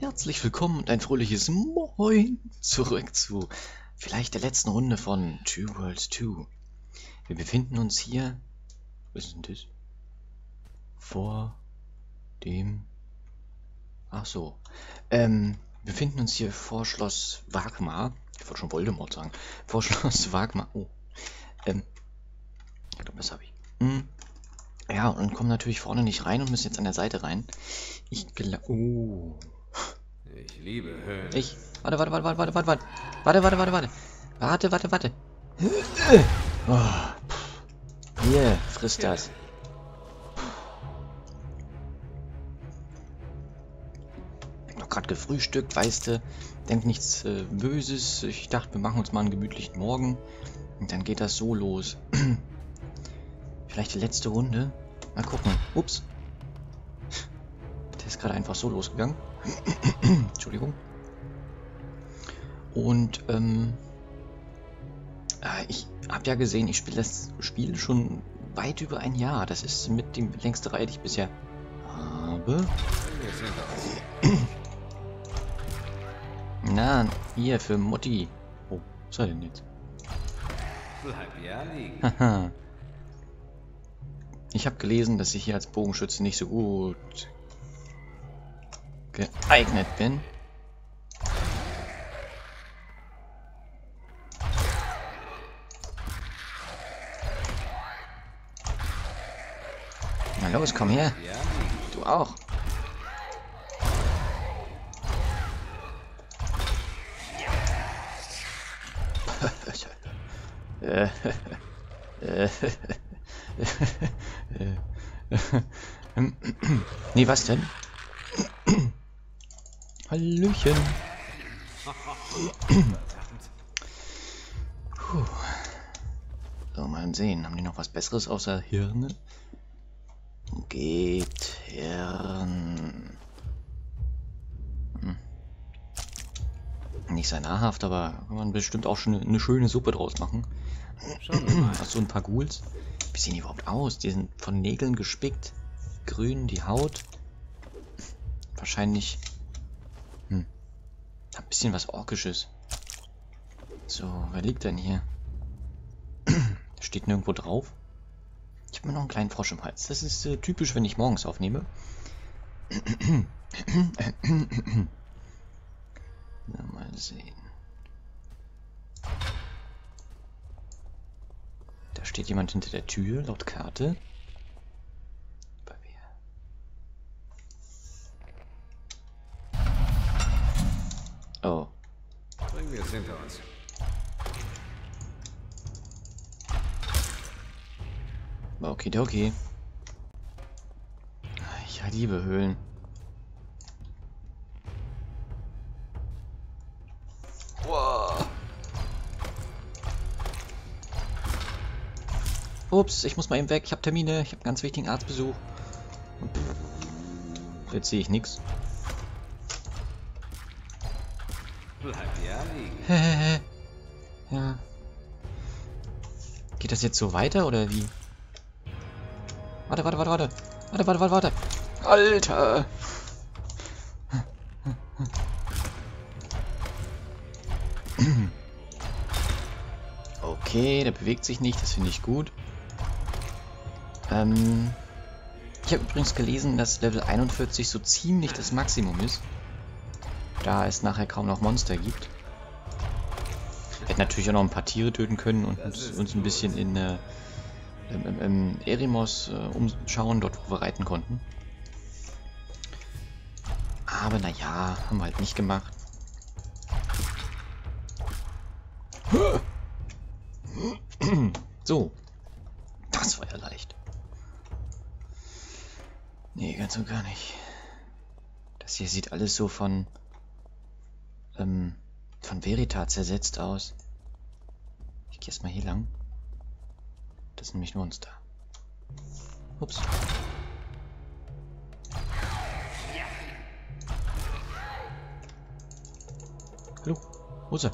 Herzlich willkommen und ein fröhliches Moin zurück zu vielleicht der letzten Runde von Two Worlds 2. Wir befinden uns hier, was ist denn das? Vor dem... Ach so. Wir befinden uns hier vor Schloss Wagmar. Ich wollte schon Voldemort sagen. Vor Schloss Wagmar. Oh. Ich glaube, das habe ich. Ja, und kommen natürlich vorne nicht rein und müssen jetzt an der Seite rein. Ich glaube... Oh... Ich liebe Höhlen. Warte. Oh, hier, friss das. Ich hab noch gerade gefrühstückt, weißt du. Denk nichts Böses. Ich dachte, wir machen uns mal einen gemütlichen Morgen. Und dann geht das so los. Vielleicht die letzte Runde. Mal gucken. Ups. Der ist gerade einfach so losgegangen. Entschuldigung. Und ich habe ja gesehen, ich spiele das Spiel schon weit über ein Jahr. Das ist mit die längste Reihe, die ich bisher habe. Na, hier für Mutti. Oh, was soll denn jetzt? Bleib ja liegen. Haha. Ich habe gelesen, dass ich hier als Bogenschütze nicht so gut geeignet bin. Na los, komm her. Du auch. Nee, was denn? Hallöchen. Puh. So, mal sehen. Haben die noch was Besseres außer Hirne? Geht Hirn. Nicht sehr nahrhaft, aber kann man bestimmt auch schon eine schöne Suppe draus machen. Hast du ein paar Ghouls? Wie sehen die überhaupt aus? Die sind von Nägeln gespickt. Grün, die Haut. Wahrscheinlich... ein bisschen was Orkisches. So, wer liegt denn hier? Steht nirgendwo drauf. Ich habe mir noch einen kleinen Frosch im Hals. Das ist typisch, wenn ich morgens aufnehme. Na, mal sehen. Da steht jemand hinter der Tür, laut Karte. Bei wer? Oh. Bringen wir es hinter uns. Okidoki. Ich liebe Höhlen. Wow. Ups, ich muss mal eben weg. Ich habe Termine. Ich habe einen ganz wichtigen Arztbesuch. Jetzt sehe ich nichts. Bleib ja liegen. Ja. Geht das jetzt so weiter oder wie? Warte. Alter! Okay, der bewegt sich nicht, das finde ich gut. Ich habe übrigens gelesen, dass Level 41 so ziemlich das Maximum ist. Da es nachher kaum noch Monster gibt. Wir hätten natürlich auch noch ein paar Tiere töten können und uns ein bisschen in Eremos umschauen, dort wo wir reiten konnten. Aber naja, haben wir halt nicht gemacht. So. Das war ja leicht. Nee, ganz und gar nicht. Das hier sieht alles so von Verita zersetzt aus. Ich gehe erstmal hier lang. Das sind nämlich Monster. Ups. Hallo. Wo ist er?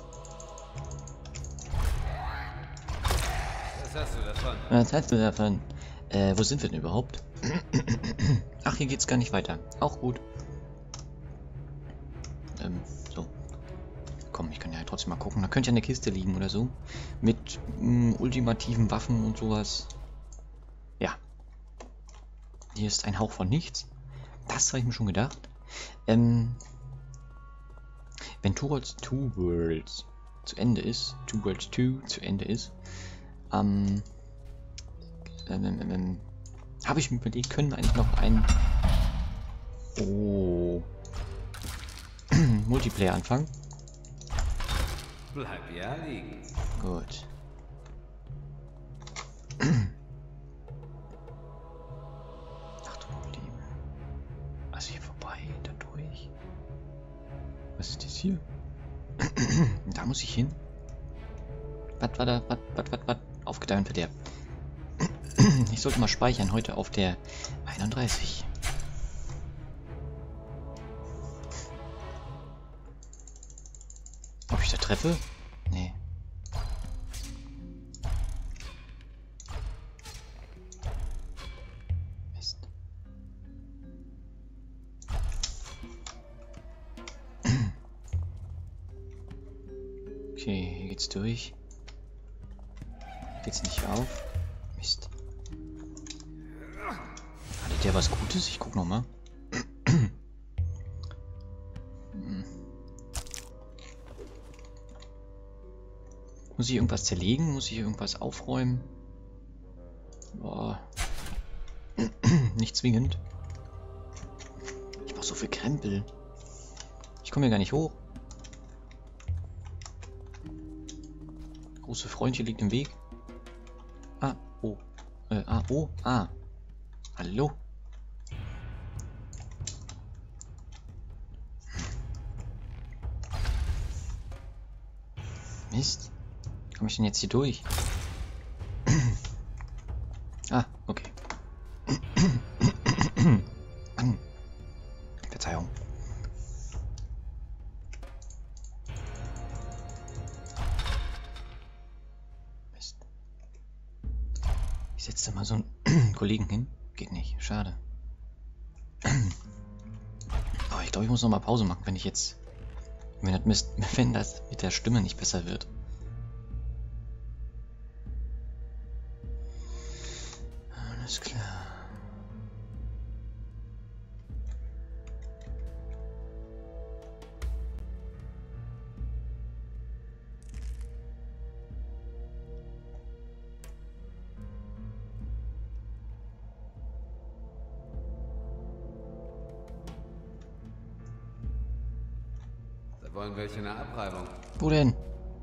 Was hast du davon? Was hast du davon? Wo sind wir denn überhaupt? Ach, hier geht's gar nicht weiter. Auch gut. So. Komm, ich kann ja trotzdem mal gucken. Da könnte ja eine Kiste liegen oder so. Mit ultimativen Waffen und sowas. Ja. Hier ist ein Hauch von nichts. Das habe ich mir schon gedacht. Wenn Two Worlds zu Ende ist, Two Worlds 2 zu Ende ist, habe ich mir überlegt, können wir eigentlich noch einen Multiplayer anfangen? Bleib ja liegen. Gut. Ach du Liebe. Also hier vorbei, da durch. Was ist das hier? Da muss ich hin. Was? Aufgedeih und Verderb. Ich sollte mal speichern, heute auf der 31. Ob ich da treffe? Nee. Mist. Okay, hier geht's durch. Geht's nicht auf? Mist. Hatte der was Gutes? Ich guck nochmal. Muss ich irgendwas zerlegen? Muss ich irgendwas aufräumen? Boah. Nicht zwingend. Ich mach so viel Krempel. Ich komme hier gar nicht hoch. Große Freundchen liegt im Weg. Ah, oh. Hallo? Mist. Komme ich denn jetzt hier durch? Ah, okay. Mann. Verzeihung. Mist. Ich setze da mal so einen Kollegen hin. Geht nicht. Schade. Aber ich glaube, ich muss noch mal Pause machen, wenn das mit der Stimme nicht besser wird. Alles klar. Da wollen welche eine Abreibung. Wo denn?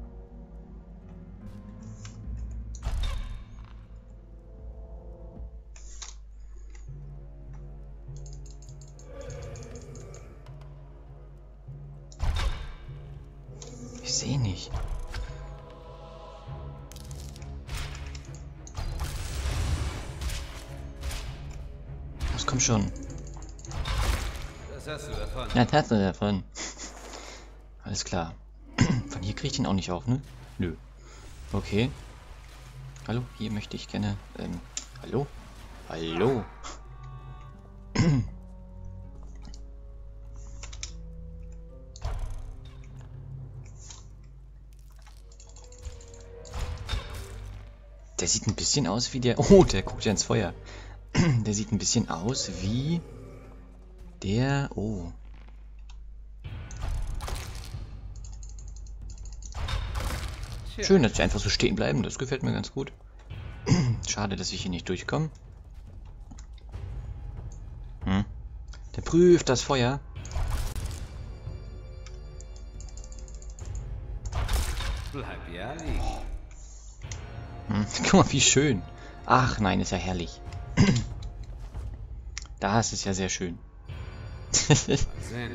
Ich sehe nicht. Das kommt schon. Das hast du davon. Ja, das hast du davon. Alles klar. Von hier kriege ich den auch nicht auf, ne? Nö. Okay. Hallo, hier möchte ich gerne. Hallo? Hallo? Der sieht ein bisschen aus wie der... Oh, der guckt ja ins Feuer. Der sieht ein bisschen aus wie... Der... Oh. Schön, dass die einfach so stehen bleiben. Das gefällt mir ganz gut. Schade, dass ich hier nicht durchkomme. Der prüft das Feuer. Bleib ja liegen. Guck mal, wie schön. Ach nein, ist ja herrlich. Das ist ja sehr schön. Mal sehen.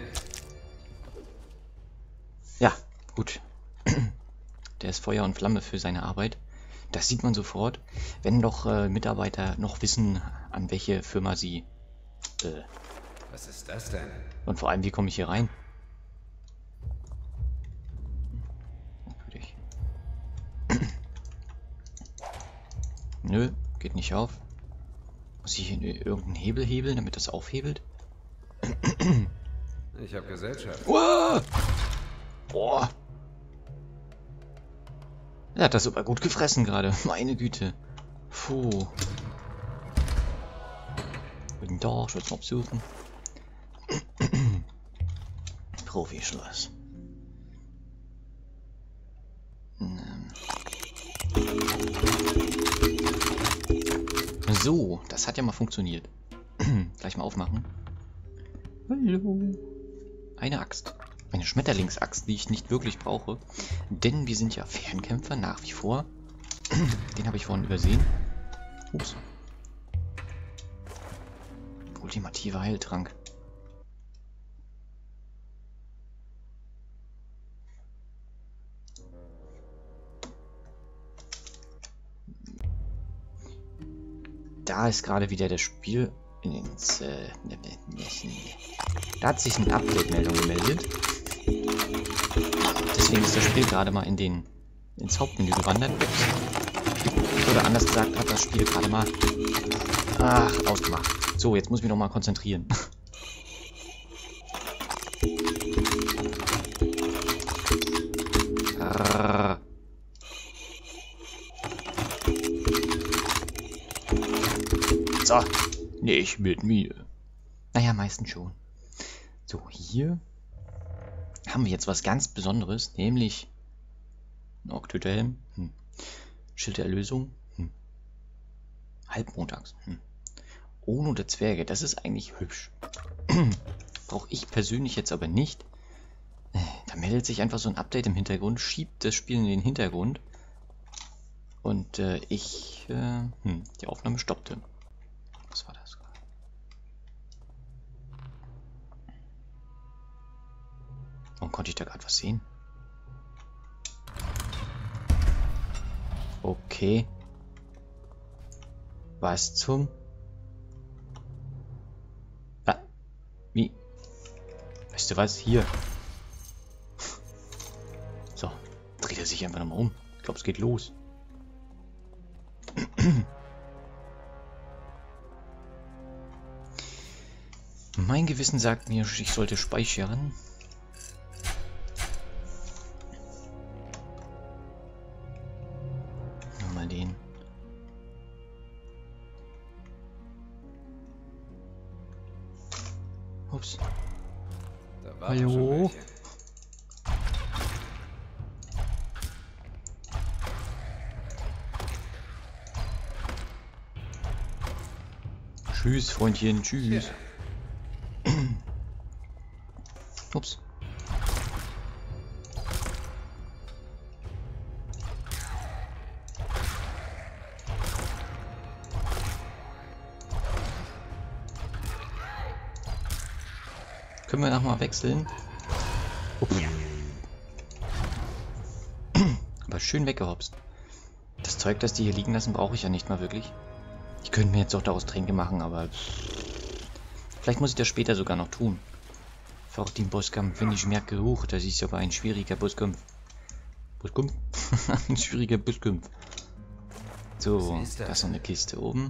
Ja, gut. Der ist Feuer und Flamme für seine Arbeit. Das sieht man sofort, wenn doch Mitarbeiter noch wissen, an welche Firma sie... Was ist das denn? Und vor allem, wie komme ich hier rein? Merkwürdig. Nö, geht nicht auf. Muss ich hier irgendeinen Hebel hebeln, damit das aufhebelt? Ich habe Gesellschaft. Uah! Boah. Er hat das super gut gefressen gerade. Meine Güte. Puh. Guten Tag, ich will es noch besuchen. Profischloss. So, das hat ja mal funktioniert. Gleich mal aufmachen. Hallo. Eine Axt. Eine Schmetterlingsaxt, die ich nicht wirklich brauche. Denn wir sind ja Fernkämpfer nach wie vor. Den habe ich vorhin übersehen. Ups. Ultimativer Heiltrank. Da ist gerade wieder das Spiel ins... da hat sich eine Update-Meldung gemeldet. Deswegen ist das Spiel gerade mal ins Hauptmenü gewandert. Oder anders gesagt, hat das Spiel gerade mal... Ach, ausgemacht. So, jetzt muss ich mich noch mal konzentrieren. So, nicht mit mir. Naja, meistens schon. So, hier haben wir jetzt was ganz Besonderes, nämlich ein Oktohelm, Schild der Erlösung, Halbmontags, Ono der Zwerge, das ist eigentlich hübsch. Brauche ich persönlich jetzt aber nicht. Da meldet sich einfach so ein Update im Hintergrund, schiebt das Spiel in den Hintergrund und die Aufnahme stoppte. Was war das? Warum konnte ich da gerade was sehen? Okay. Was zum... Ah, wie? Weißt du was? Hier. So. Dreht er sich einfach nochmal um. Ich glaube, es geht los. Mein Gewissen sagt mir, ich sollte speichern. Nochmal den. Ups. Hallo? Tschüss, Freundchen, tschüss. Ups. Können wir nochmal wechseln? Ups. Aber schön weggehopst. Das Zeug, das die hier liegen lassen, brauche ich ja nicht mal wirklich. Ich könnte mir jetzt auch daraus Tränke machen, aber... Vielleicht muss ich das später sogar noch tun. Vor dem Bosskampf, wenn ich merke, hoch, das ist aber ein schwieriger Bosskampf. Bosskampf? Ein schwieriger Bosskampf. So, da ist noch eine Kiste oben.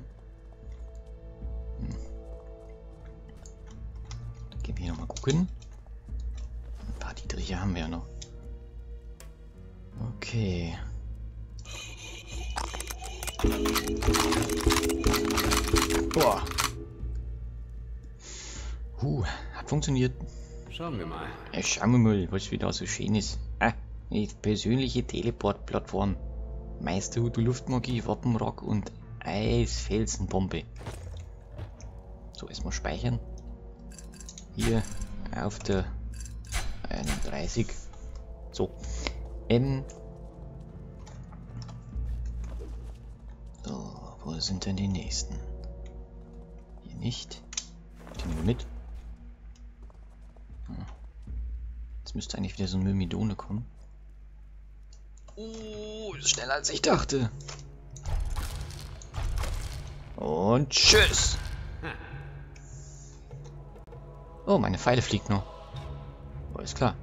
Dann gehen wir hier nochmal gucken. Ein paar Dietriche haben wir ja noch. Okay. Boah. Hat funktioniert. Schauen wir mal. Ja, schauen wir mal, was wieder so schön ist. Ah, die persönliche Teleport-Plattform. Meister Luftmagie, Wappenrock und Eisfelsenbombe. So, erstmal speichern. Hier auf der 31. So. So, wo sind denn die nächsten? Hier nicht. Die nehmen wir mit. Jetzt müsste eigentlich wieder so ein Myrmidone kommen. Schneller als ich dachte. Und tschüss. Oh, meine Pfeile fliegt noch. Alles klar.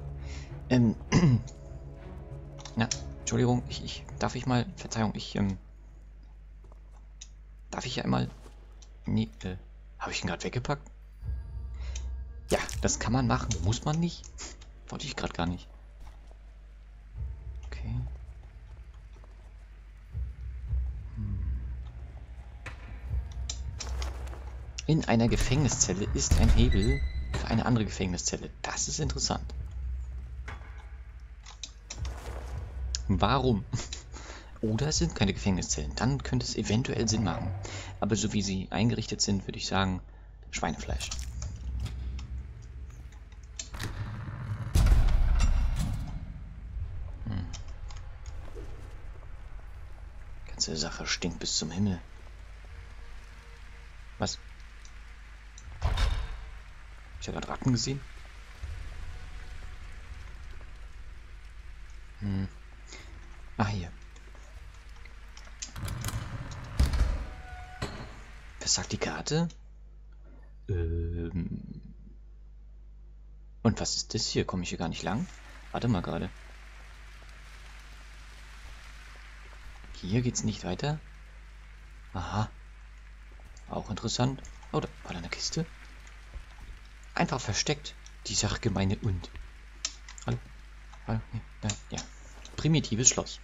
Na, Entschuldigung, darf ich mal, Verzeihung, darf ich ja einmal... Nee, habe ich ihn gerade weggepackt? Ja, das kann man machen. Muss man nicht. Wollte ich gerade gar nicht. Okay. In einer Gefängniszelle ist ein Hebel für eine andere Gefängniszelle. Das ist interessant. Warum? Oder es sind keine Gefängniszellen. Dann könnte es eventuell Sinn machen. Aber so wie sie eingerichtet sind, würde ich sagen, Schweinefleisch. Ganze Sache stinkt bis zum Himmel. Was? Ich habe gerade Ratten gesehen. Ah, hier. Was sagt die Karte? Und was ist das hier? Komme ich hier gar nicht lang? Warte mal gerade. Hier geht's nicht weiter. Aha. Auch interessant. Oh, da war da eine Kiste. Einfach versteckt. Die Sachgemeine und. Hallo? Hallo? Ja. Primitives Schloss.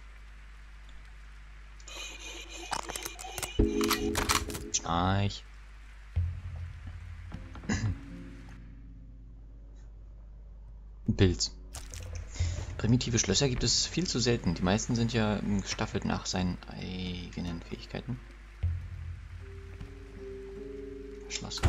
Schnarch. Pilz. Primitive Schlösser gibt es viel zu selten. Die meisten sind ja gestaffelt nach seinen eigenen Fähigkeiten. Schloss.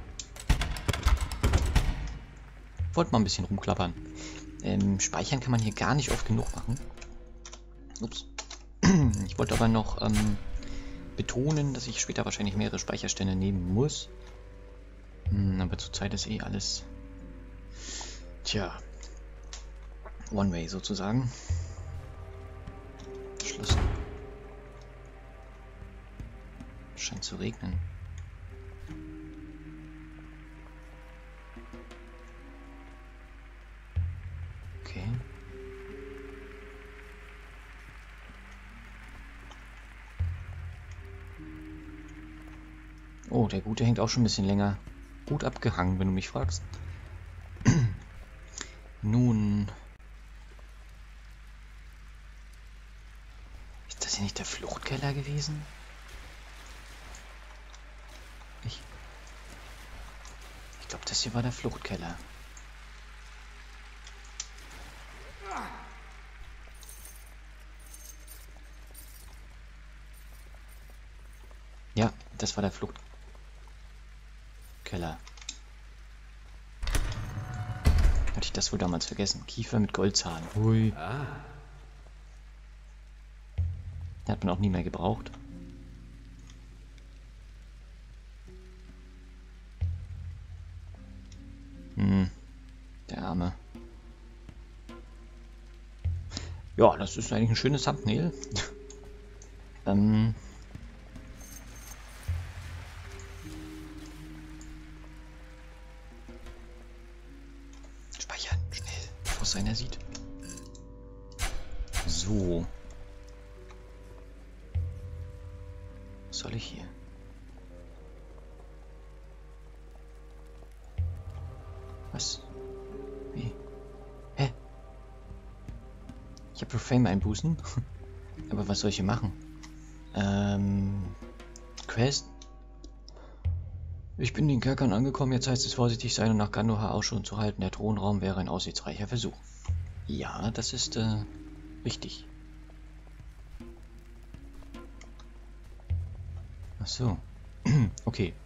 Wollte mal ein bisschen rumklappern. Speichern kann man hier gar nicht oft genug machen. Ups. Ich wollte aber noch betonen, dass ich später wahrscheinlich mehrere Speicherstände nehmen muss. Aber zurzeit ist eh alles... Tja. One-Way sozusagen. Schluss. Scheint zu regnen. Okay. Oh, der Gute hängt auch schon ein bisschen länger. Gut abgehangen, wenn du mich fragst. Nun... Ist das hier nicht der Fluchtkeller gewesen? Ich glaube, das hier war der Fluchtkeller. Ja, das war der Fluchtkeller. Hatte ich das wohl damals vergessen? Kiefer mit Goldzahn. Hui. Den hat man auch nie mehr gebraucht. Der Arme. Ja, das ist eigentlich ein schönes Thumbnail. Speichern, schnell, bevor es einer sieht. So. Was soll ich hier? Was? Wie? Hä? Ich habe Profane einbußen. Aber was soll ich hier machen? Quest? Ich bin in den Kerkern angekommen, jetzt heißt es vorsichtig sein und nach Gandalf Ausschau zu halten. Der Thronraum wäre ein aussichtsreicher Versuch. Ja, das ist richtig. Ach so. Okay.